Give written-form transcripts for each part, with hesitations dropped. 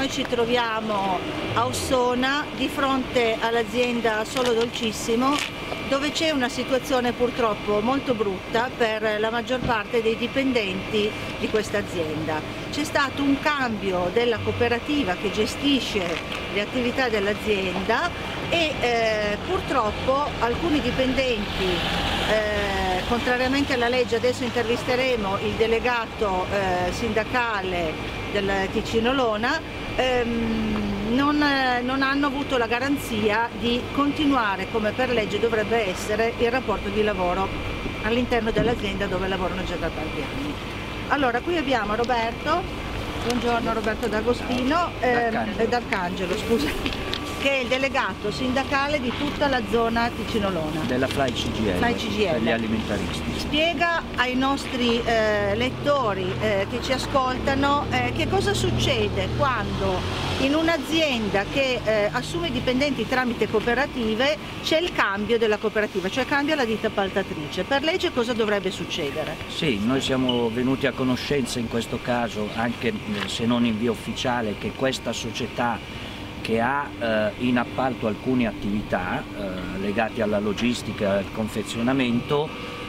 ci troviamo a Ossona di fronte all'azienda Solo Dolcissimo, dove c'è una situazione purtroppo molto brutta per la maggior parte dei dipendenti di questa azienda. C'è stato un cambio della cooperativa che gestisce le attività dell'azienda e purtroppo alcuni dipendenti, contrariamente alla legge, adesso intervisteremo il delegato sindacale del Ticino Lona, non hanno avuto la garanzia di continuare come per legge dovrebbe essere il rapporto di lavoro all'interno dell'azienda dove lavorano già da tanti anni. Allora, qui abbiamo Roberto, buongiorno, Roberto D'Agostino, D'Arcangelo, scusa, che è il delegato sindacale di tutta la zona Ticino-Lona. Della Fly CGL, per gli alimentaristi. Spiega ai nostri lettori che ci ascoltano che cosa succede quando in un'azienda che assume dipendenti tramite cooperative c'è il cambio della cooperativa, cioè cambia la ditta appaltatrice. Per legge cosa dovrebbe succedere? Sì, noi siamo venuti a conoscenza in questo caso, anche se non in via ufficiale, che questa società che ha in appalto alcune attività legate alla logistica e al confezionamento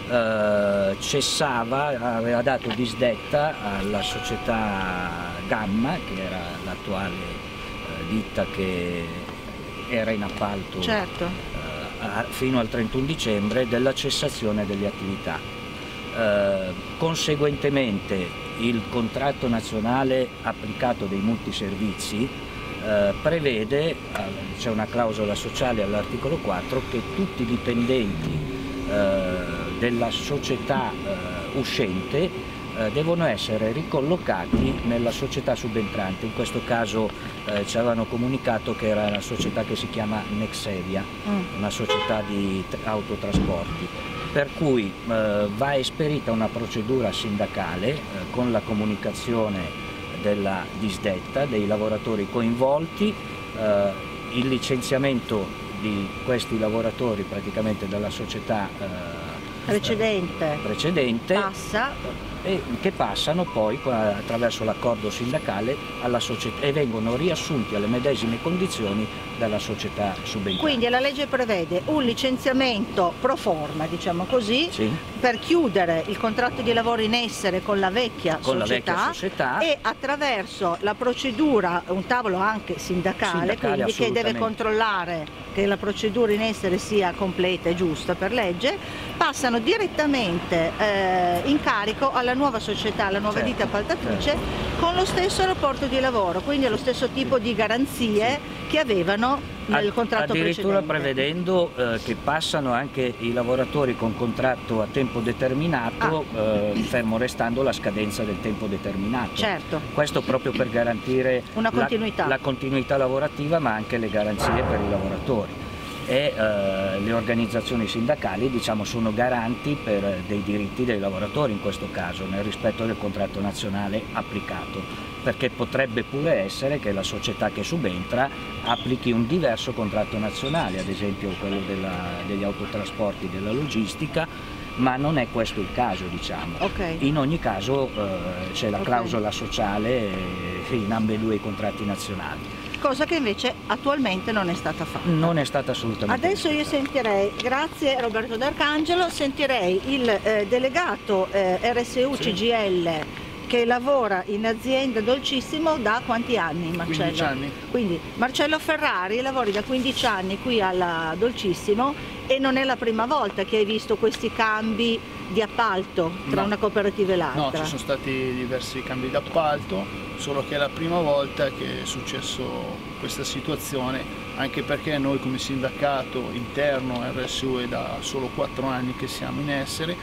cessava, aveva dato disdetta alla società Gamma, che era l'attuale ditta che era in appalto, certo, fino al 31 dicembre della cessazione delle attività. Conseguentemente il contratto nazionale applicato dei multiservizi prevede, c'è una clausola sociale all'articolo 4, che tutti i dipendenti della società uscente devono essere ricollocati nella società subentrante. In questo caso ci avevano comunicato che era la società che si chiama Nexevia, una società di autotrasporti, per cui va esperita una procedura sindacale con la comunicazione della disdetta dei lavoratori coinvolti, il licenziamento di questi lavoratori praticamente dalla società precedente passa, e che passano poi attraverso l'accordo sindacale alla società e vengono riassunti alle medesime condizioni dalla società subentrante. Quindi la legge prevede un licenziamento pro forma, diciamo così, sì, per chiudere il contratto di lavoro in essere con la vecchia società e attraverso la procedura, un tavolo anche sindacale quindi, che deve controllare che la procedura in essere sia completa e giusta per legge, passano direttamente in carico alla nuova società, alla nuova ditta appaltatrice, con lo stesso rapporto di lavoro, quindi lo stesso tipo di garanzie che avevano nel contratto addirittura precedente. Prevedendo che passano anche i lavoratori con contratto a tempo determinato, fermo restando la scadenza del tempo determinato. Certo. Questo proprio per garantire una continuità. La continuità lavorativa, ma anche le garanzie per i lavoratori. E le organizzazioni sindacali, diciamo, sono garanti dei diritti dei lavoratori in questo caso, nel rispetto del contratto nazionale applicato, perché potrebbe pure essere che la società che subentra applichi un diverso contratto nazionale, ad esempio quello degli autotrasporti, della logistica, ma non è questo il caso, diciamo. In ogni caso c'è la clausola sociale in ambedue i contratti nazionali. Cosa che invece attualmente non è stata fatta. Non è stata assolutamente. Adesso io sentirei, grazie Roberto D'Arcangelo, sentirei il delegato RSU CGL che lavora in azienda Dolcissimo da quanti anni, Marcello? 15 anni. Quindi Marcello Ferrari lavori da 15 anni qui alla Dolcissimo e non è la prima volta che hai visto questi cambi di appalto tra una cooperativa e l'altra. No, ci sono stati diversi cambi di appalto, solo che è la prima volta che è successo questa situazione, anche perché noi come sindacato interno RSU è da solo 4 anni che siamo in essere,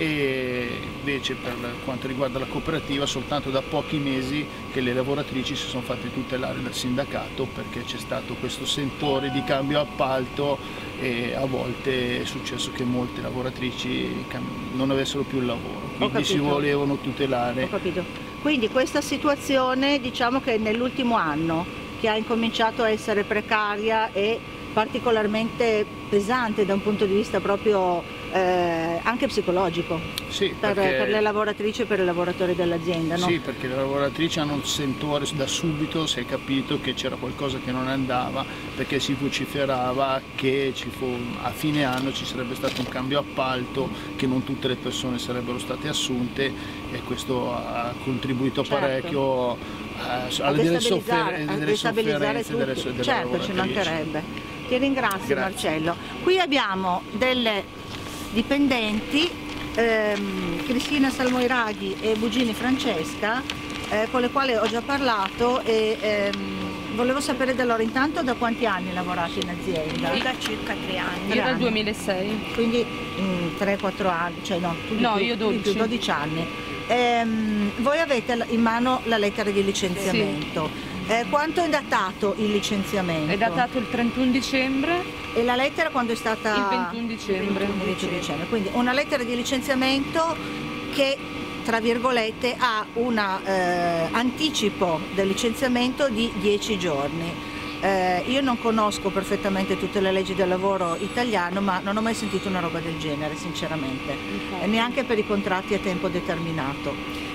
e invece per quanto riguarda la cooperativa soltanto da pochi mesi che le lavoratrici si sono fatte tutelare dal sindacato, perché c'è stato questo sentore di cambio appalto e a volte è successo che molte lavoratrici non avessero più il lavoro, quindi si volevano tutelare. Ho capito. Quindi questa situazione, diciamo che nell'ultimo anno, che ha incominciato a essere precaria e particolarmente pesante da un punto di vista proprio anche psicologico, sì, per le lavoratrici e per i lavoratori dell'azienda, no? Sì, perché le lavoratrici hanno un sentore, da subito si è capito che c'era qualcosa che non andava, perché si vociferava che a fine anno ci sarebbe stato un cambio appalto, che non tutte le persone sarebbero state assunte, e questo ha contribuito parecchio a destabilizzare delle certo, ci mancherebbe. Ti ringrazio. Grazie. Marcello. Qui abbiamo delle dipendenti, Cristina Salmoiraghi e Bugini Francesca, con le quali ho già parlato, e volevo sapere da loro intanto da quanti anni lavorate in azienda? Da circa 3 anni. Io dal 2006. Quindi 3-4 anni, cioè no, io 12 anni. Voi avete in mano la lettera di licenziamento. Sì. Quanto è datato il licenziamento? È datato il 31 dicembre. E la lettera quando è stata? Il 21 dicembre. Il 21 dicembre. Quindi una lettera di licenziamento che, tra virgolette, ha un anticipo del licenziamento di 10 giorni. Io non conosco perfettamente tutte le leggi del lavoro italiano, ma non ho mai sentito una roba del genere, sinceramente, neanche per i contratti a tempo determinato.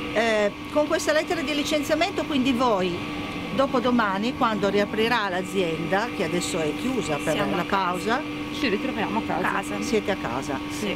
Con questa lettera di licenziamento, quindi voi dopodomani, quando riaprirà l'azienda, che adesso è chiusa per la pausa, ci ritroviamo a casa. Siete a casa. Sì.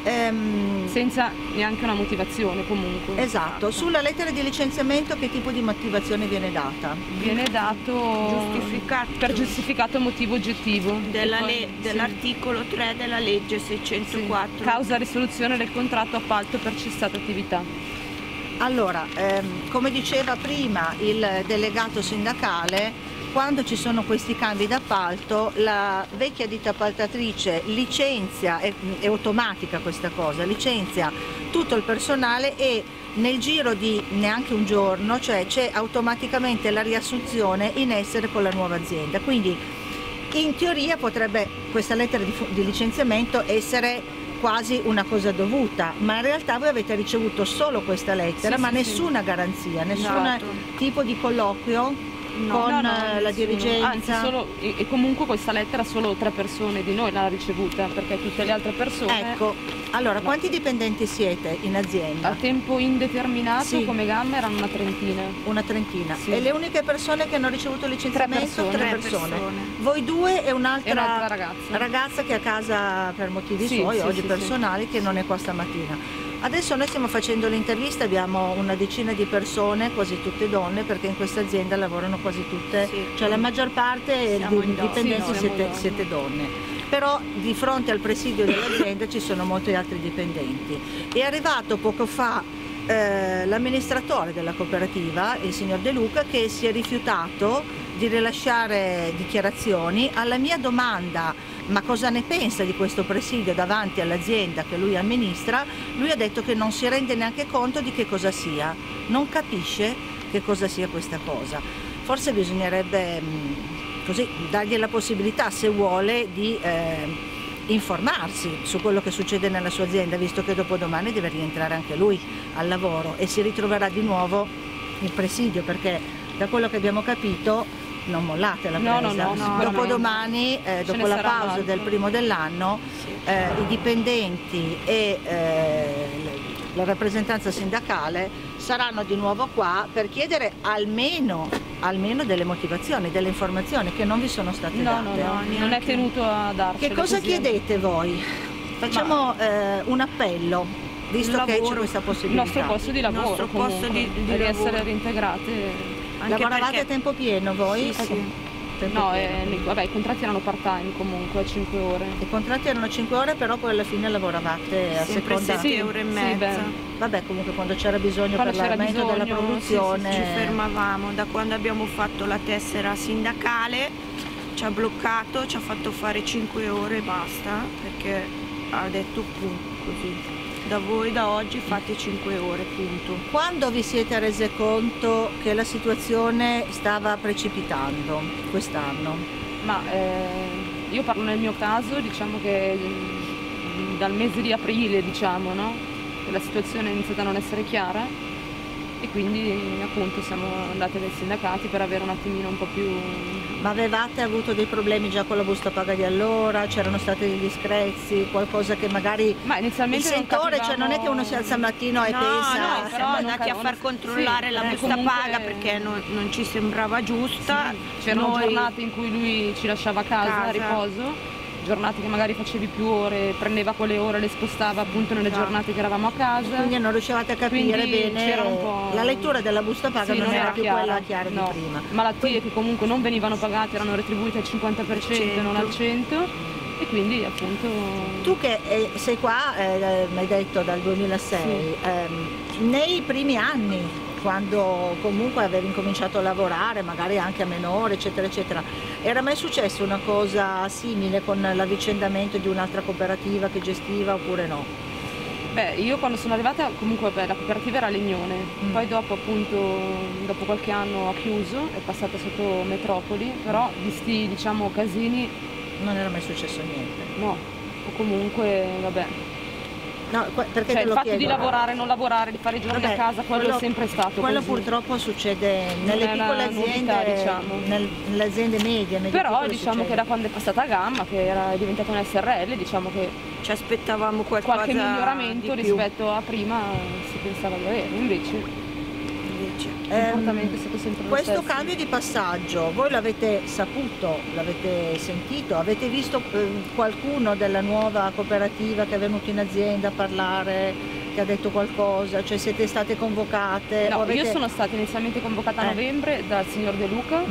Senza neanche una motivazione comunque. Esatto. Sulla lettera di licenziamento che tipo di motivazione viene data? Viene dato per giustificato motivo oggettivo. Dell'articolo 3 della legge 604. Sì. Causa risoluzione del contratto appalto per cessata attività. Allora, come diceva prima il delegato sindacale, quando ci sono questi cambi d'appalto, la vecchia ditta appaltatrice licenzia, è automatica questa cosa, licenzia tutto il personale e nel giro di neanche un giorno, cioè c'è automaticamente la riassunzione in essere con la nuova azienda. Quindi in teoria potrebbe questa lettera di licenziamento essere quasi una cosa dovuta, ma in realtà voi avete ricevuto solo questa lettera, ma nessuna garanzia, nessun tipo di colloquio con la dirigenza. Anzi, e comunque questa lettera solo 3 persone di noi l'ha ricevuta, perché tutte le altre persone... Ecco, allora quanti dipendenti siete in azienda? A tempo indeterminato come gamma erano una trentina. Una trentina. Sì. E le uniche persone che hanno ricevuto il licenziamento? 3 persone. Voi 2 e un'altra ragazza che è a casa per motivi suoi, oggi personali, che non è qua stamattina. Adesso noi stiamo facendo l'intervista, abbiamo una decina di persone, quasi tutte donne, perché in questa azienda lavorano quasi tutte, cioè la maggior parte dei dipendenti siete donne. Però di fronte al presidio dell'azienda ci sono molti altri dipendenti. È arrivato poco fa l'amministratore della cooperativa, il signor De Luca, che si è rifiutato di rilasciare dichiarazioni alla mia domanda: ma cosa ne pensa di questo presidio davanti all'azienda che lui amministra? Lui ha detto che non si rende neanche conto di che cosa sia, non capisce che cosa sia questa cosa. Forse bisognerebbe così dargli la possibilità, se vuole, di informarsi su quello che succede nella sua azienda, visto che dopodomani deve rientrare anche lui al lavoro e si ritroverà di nuovo il presidio, perché da quello che abbiamo capito non mollate la presa. Dopodomani, dopo la pausa del primo dell'anno, i dipendenti e la rappresentanza sindacale saranno di nuovo qua per chiedere almeno delle motivazioni, delle informazioni che non vi sono state date. Non è tenuto a darcele. Che cosa chiedete voi? Facciamo un appello, visto che c'è questa possibilità. Il nostro posto di lavoro, il nostro posto di essere reintegrate. Lavoravate a tempo pieno voi? Sì. No, vabbè, i contratti erano part-time comunque, a 5 ore. I contratti erano 5 ore, però poi alla fine lavoravate a seconda... 7 euro e mezza. Vabbè, comunque quando c'era bisogno per l'aumento della produzione... Ci fermavamo. Da quando abbiamo fatto la tessera sindacale ci ha bloccato, ci ha fatto fare 5 ore e basta, perché ha detto così. Da voi da oggi fate 5 ore, punto. Quando vi siete rese conto che la situazione stava precipitando quest'anno? Ma io parlo nel mio caso, diciamo che dal mese di aprile, diciamo, no? Che la situazione è iniziata a non essere chiara, e quindi appunto siamo andati dai sindacati per avere un attimino un po' più... Ma avevate avuto dei problemi già con la busta paga di allora? C'erano stati degli screzi, qualcosa che magari... Ma inizialmente il sentore, cioè non è che uno si alza al mattino e pensa... No, però andati a far controllare la busta paga perché non ci sembrava giusta. Sì. C'erano giornate in cui lui ci lasciava a casa a riposo, giornate che magari facevi più ore, prendeva quelle ore e le spostava appunto nelle giornate che eravamo a casa. Quindi non riuscivate a capire bene, un po'... la lettura della busta paga non era più quella chiara di prima. Malattie che comunque non venivano pagate, erano retribuite al 50% e non al 100%, e quindi appunto... Tu che sei qua, mi hai detto dal 2006, nei primi anni, quando comunque avevi incominciato a lavorare, magari anche a menore, eccetera, eccetera, era mai successa una cosa simile con l'avvicendamento di un'altra cooperativa che gestiva oppure no? Beh, io quando sono arrivata comunque la cooperativa era Legnone, poi dopo appunto, dopo qualche anno ha chiuso, è passata sotto Metropoli, però di sti diciamo casini... Non era mai successo niente? No, o comunque vabbè. No, perché cioè, te lo il fatto chiedo. di lavorare, non lavorare, di fare i giorni a casa, quello è sempre stato quello così. Purtroppo succede nelle piccole aziende, diciamo. nelle aziende medie. Però diciamo che da quando è passata a Gamma, che era diventata un SRL, diciamo che ci aspettavamo qualche miglioramento rispetto a prima si pensava di avere, invece il comportamento è stato sempre lo questo stesso. Cambio di passaggio, voi l'avete saputo, l'avete sentito, avete visto qualcuno della nuova cooperativa che è venuto in azienda a parlare, che ha detto qualcosa, cioè siete state convocate? No, io sono stata inizialmente convocata a novembre dal signor De Luca,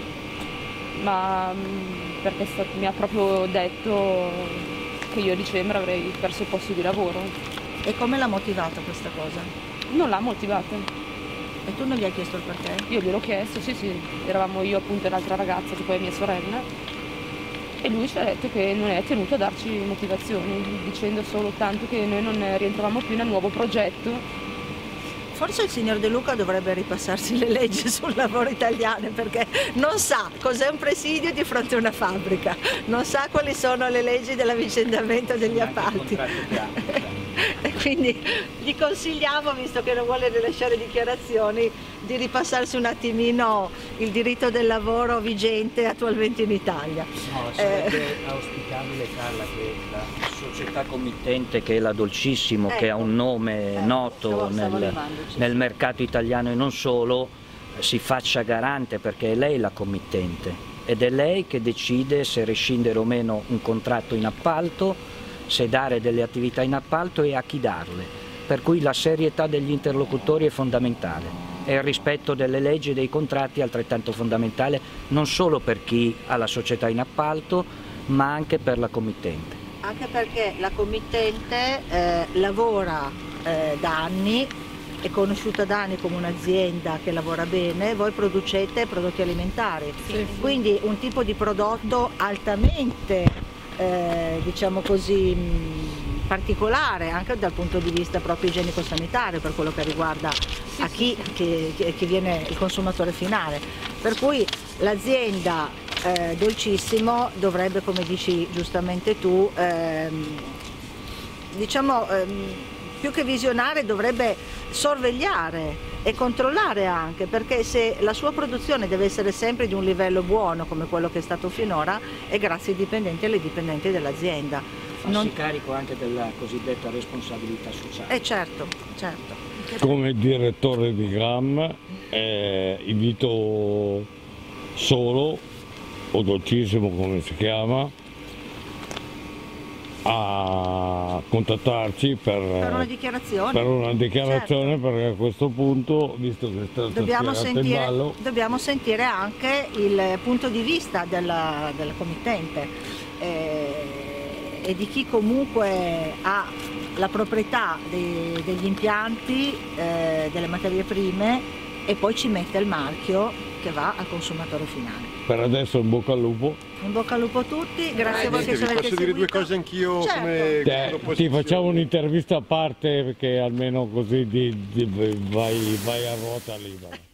ma perché mi ha proprio detto che io a dicembre avrei perso il posto di lavoro. E come l'ha motivata questa cosa? Non l'ha motivata. E tu non gli hai chiesto il perché? Io gliel'ho chiesto, sì, eravamo io appunto e l'altra ragazza che poi è mia sorella, e lui ci ha detto che non è tenuto a darci motivazioni, dicendo solo tanto che noi non rientravamo più nel nuovo progetto. Forse il signor De Luca dovrebbe ripassarsi le leggi sul lavoro italiano, perché non sa cos'è un presidio di fronte a una fabbrica, non sa quali sono le leggi dell'avvicendamento degli appalti. E quindi gli consigliamo, visto che non vuole rilasciare dichiarazioni, di ripassarsi un attimino il diritto del lavoro vigente attualmente in Italia. No, sarebbe auspicabile, Carla, che la società committente, che è la Dolcissimo, che ha un nome noto nel mercato italiano e non solo, si faccia garante, perché è lei la committente ed è lei che decide se rescindere o meno un contratto in appalto, se dare delle attività in appalto e a chi darle, per cui la serietà degli interlocutori è fondamentale e il rispetto delle leggi e dei contratti è altrettanto fondamentale, non solo per chi ha la società in appalto ma anche per la committente. Anche perché la committente lavora da anni, è conosciuta da anni come un'azienda che lavora bene, voi producete prodotti alimentari, quindi un tipo di prodotto altamente diciamo così particolare anche dal punto di vista proprio igienico-sanitario, per quello che riguarda a chi che viene il consumatore finale, per cui l'azienda Dolcissimo dovrebbe, come dici giustamente tu, diciamo più che visionare dovrebbe sorvegliare e controllare anche, perché se la sua produzione deve essere sempre di un livello buono come quello che è stato finora, è grazie ai dipendenti e alle dipendenti dell'azienda. Farsi carico anche della cosiddetta responsabilità sociale. Certo. Come direttore di GAM invito Solo, o Dolcissimo come si chiama, a contattarci per una dichiarazione, certo. Perché a questo punto, visto che è stato tirato in ballo, dobbiamo sentire anche il punto di vista della committente e di chi comunque ha la proprietà degli impianti, delle materie prime, e poi ci mette il marchio che va al consumatore finale. Per adesso in bocca al lupo. In bocca al lupo a tutti, grazie a voi che ci avete seguito. Posso dire due cose anch'io? Certo. Ti facciamo un'intervista a parte, perché almeno così vai a ruota libera.